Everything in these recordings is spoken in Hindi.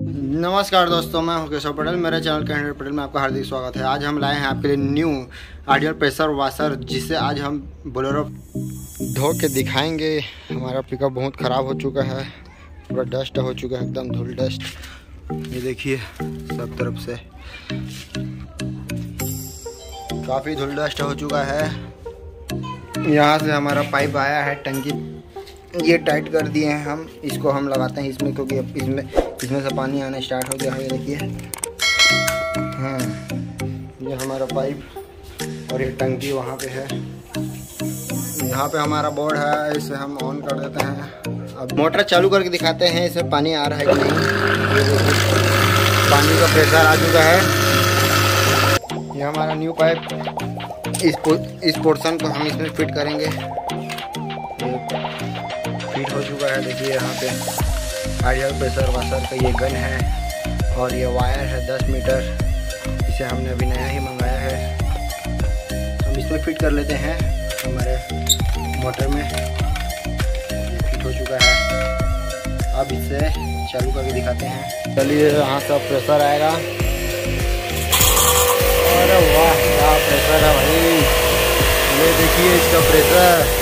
नमस्कार दोस्तों, मैं हूं केशव पटेल। मेरे चैनल कैंडिडेट पटेल में आपका हार्दिक स्वागत है। आज हम लाए हैं आपके लिए न्यू आइडियल प्रेशर वॉशर, जिसे आज हम बोलेरो धो के दिखाएंगे। हमारा पिकअप बहुत ख़राब हो चुका है, पूरा डस्ट हो चुका है, एकदम धूल डस्ट। ये देखिए सब तरफ से काफ़ी धूल डस्ट हो चुका है। यहाँ से हमारा पाइप आया है, टंकी ये टाइट कर दिए हैं हम। इसको हम लगाते हैं इसमें, क्योंकि इसमें से पानी आना स्टार्ट हो गया है। ये देखिए, हाँ, ये हमारा पाइप और ये टंकी वहाँ पे है। यहाँ पे हमारा बोर्ड है, इसे हम ऑन कर देते हैं। अब मोटर चालू करके दिखाते हैं इसमें पानी आ रहा है कि नहीं। ये देखिए पानी का प्रेशर आ चुका है। ये हमारा न्यू पाइप, इस पोर्शन को हम इसमें फिट करेंगे। फिट हो चुका है। देखिए यहाँ पे आइडियल प्रेशर वॉशर का ये गन है और ये वायर है 10 मीटर। इसे हमने अभी नया ही मंगाया है। हम इसमें फिट कर लेते हैं हमारे मोटर में। ये फिट हो चुका है। अब इसे चालू करके दिखाते हैं। चलिए, यहाँ से प्रेशर आएगा। अरे वाह, क्या प्रेशर है भाई! ये देखिए इसका प्रेशर।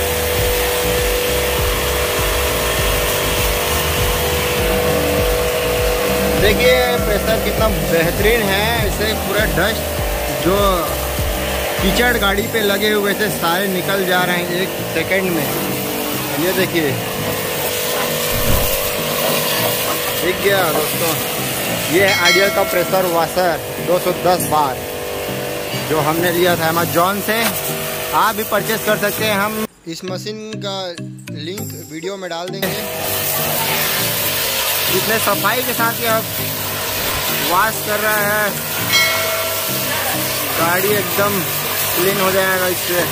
देखिए प्रेशर कितना बेहतरीन है। इससे पूरा डस्ट जो कीचड़ गाड़ी पे लगे हुए थे सारे निकल जा रहे हैं 1 सेकंड में। ये देखिए दिख गया दोस्तों। ये है आइडियल का प्रेशर वॉशर 210 बार, जो हमने लिया था अमेजॉन से। आप भी परचेस कर सकते हैं। हम इस मशीन का लिंक वीडियो में डाल देंगे। इतने सफाई के साथ ही अब वॉश कर रहा है, गाड़ी एकदम क्लीन हो जाएगा इससे।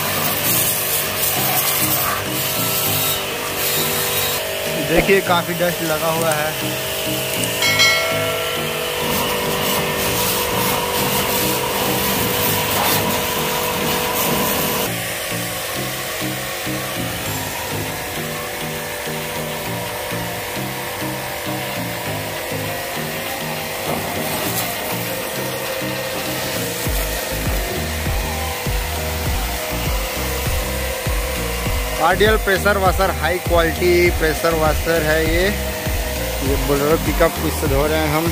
देखिए काफ़ी डस्ट लगा हुआ है। Ideal pressure washer high quality pressure washer है। ये बोलेरो पिकअप इससे धो रहे हैं हम।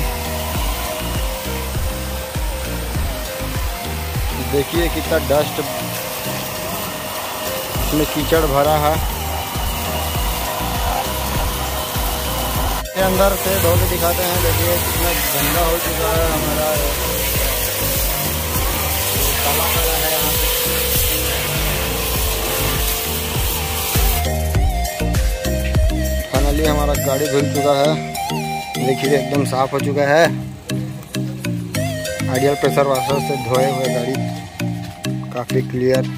देखिए कितना डस्ट इसमें कीचड़ भरा है। ये अंदर से धो के दिखाते हैं। देखिए कितना गंदा हो चुका है हमारा। काला काला है यहाँ पे। फाइनली हमारा गाड़ी धुल चुका है। देखिए एकदम साफ हो चुका है। आइडियल प्रेशर वॉशर से धोए हुए गाड़ी काफ़ी क्लियर।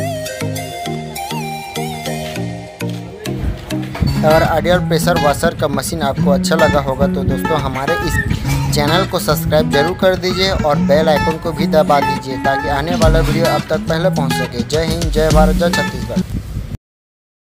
अगर आइडियल प्रेशर वॉशर का मशीन आपको अच्छा लगा होगा तो दोस्तों हमारे इस चैनल को सब्सक्राइब जरूर कर दीजिए और बेल आइकन को भी दबा दीजिए, ताकि आने वाला वीडियो आप तक पहले पहुंच सके। जय हिंद, जय भारत, जय छत्तीसगढ़।